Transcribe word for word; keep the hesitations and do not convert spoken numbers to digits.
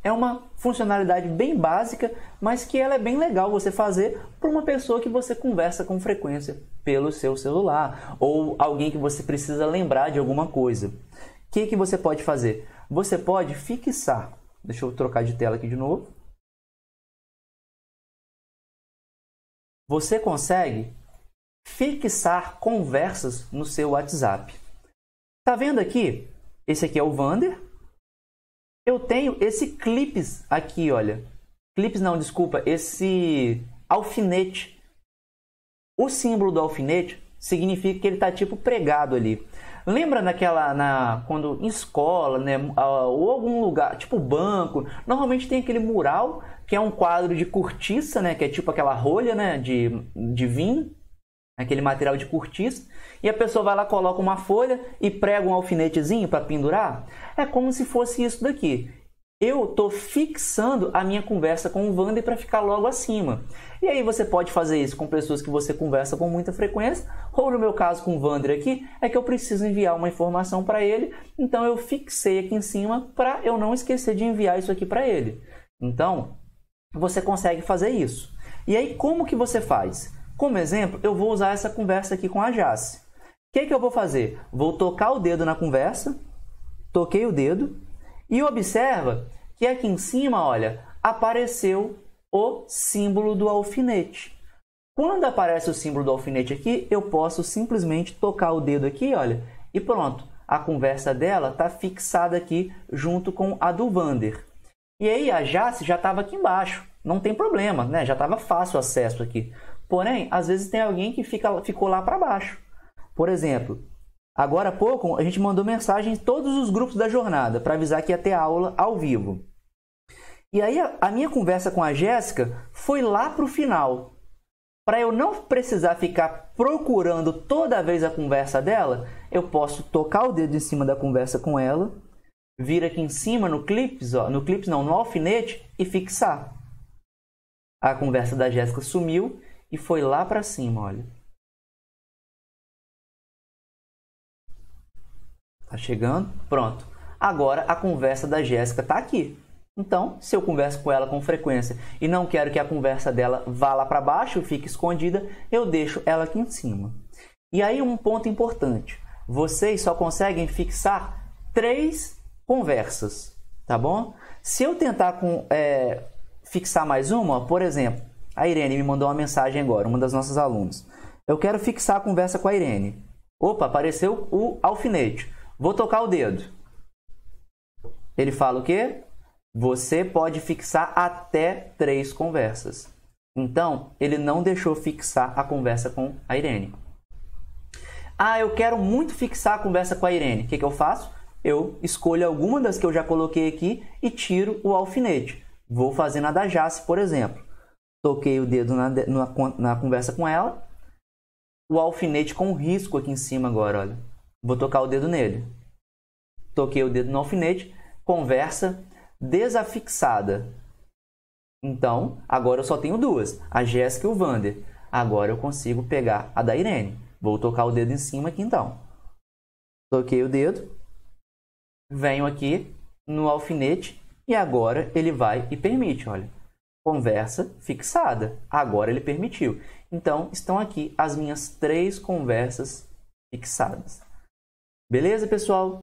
É uma funcionalidade bem básica, mas que ela é bem legal você fazer para uma pessoa que você conversa com frequência pelo seu celular ou alguém que você precisa lembrar de alguma coisa. O que, que você pode fazer? Você pode fixar. Deixa eu trocar de tela aqui de novo. Você consegue fixar conversas no seu WhatsApp. Tá vendo aqui? Esse aqui é o Vander. Eu tenho esse clips aqui, olha. Clips não, desculpa, esse alfinete. O símbolo do alfinete significa que ele está tipo pregado ali. Lembra naquela, na, quando em escola, né, ou algum lugar, tipo banco, normalmente tem aquele mural, que é um quadro de cortiça, né, que é tipo aquela rolha, né, de, de vinho, aquele material de cortiça, e a pessoa vai lá, coloca uma folha e prega um alfinetezinho para pendurar. É como se fosse isso daqui. Eu estou fixando a minha conversa com o Vander para ficar logo acima. E aí você pode fazer isso com pessoas que você conversa com muita frequência, ou no meu caso com o Vander aqui, é que eu preciso enviar uma informação para ele, então eu fixei aqui em cima para eu não esquecer de enviar isso aqui para ele. Então, você consegue fazer isso. E aí, como que você faz? Como exemplo, eu vou usar essa conversa aqui com a Jace. O que, que eu vou fazer? Vou tocar o dedo na conversa, toquei o dedo, e observa que aqui em cima, olha, apareceu o símbolo do alfinete. Quando aparece o símbolo do alfinete aqui, eu posso simplesmente tocar o dedo aqui, olha, e pronto. A conversa dela está fixada aqui junto com a do Vander. E aí a Jace já estava aqui embaixo. Não tem problema, né? Já estava fácil o acesso aqui. Porém, às vezes tem alguém que fica, ficou lá para baixo. Por exemplo, agora há pouco a gente mandou mensagem em todos os grupos da jornada para avisar que ia ter aula ao vivo. E aí a, a minha conversa com a Jéssica foi lá para o final. Para eu não precisar ficar procurando toda vez a conversa dela, eu posso tocar o dedo em cima da conversa com ela, vir aqui em cima no clips, ó, no clips não, no alfinete e fixar. A conversa da Jéssica sumiu e foi lá para cima, olha. Tá chegando? Pronto. Agora a conversa da Jéssica tá aqui. Então, se eu converso com ela com frequência e não quero que a conversa dela vá lá para baixo, fique escondida, eu deixo ela aqui em cima. E aí um ponto importante. Vocês só conseguem fixar três conversas, tá bom? Se eu tentar com, é, fixar mais uma, por exemplo, a Irene me mandou uma mensagem agora, uma das nossas alunas. Eu quero fixar a conversa com a Irene. Opa, apareceu o alfinete. Vou tocar o dedo. Ele fala o quê? Você pode fixar até três conversas. Então, ele não deixou fixar a conversa com a Irene. Ah, eu quero muito fixar a conversa com a Irene. O que, que eu faço? Eu escolho alguma das que eu já coloquei aqui e tiro o alfinete. Vou fazer na da Jace, por exemplo. Toquei o dedo na, na, na conversa com ela. O alfinete com risco aqui em cima agora, olha. Vou tocar o dedo nele. Toquei o dedo no alfinete. Conversa desafixada. Então, agora eu só tenho duas. A Jéssica e o Vander. Agora eu consigo pegar a da Irene. Vou tocar o dedo em cima aqui então. Toquei o dedo. Venho aqui no alfinete. E agora ele vai e permite, olha. Conversa fixada. Agora ele permitiu. Então, estão aqui as minhas três conversas fixadas. Beleza, pessoal?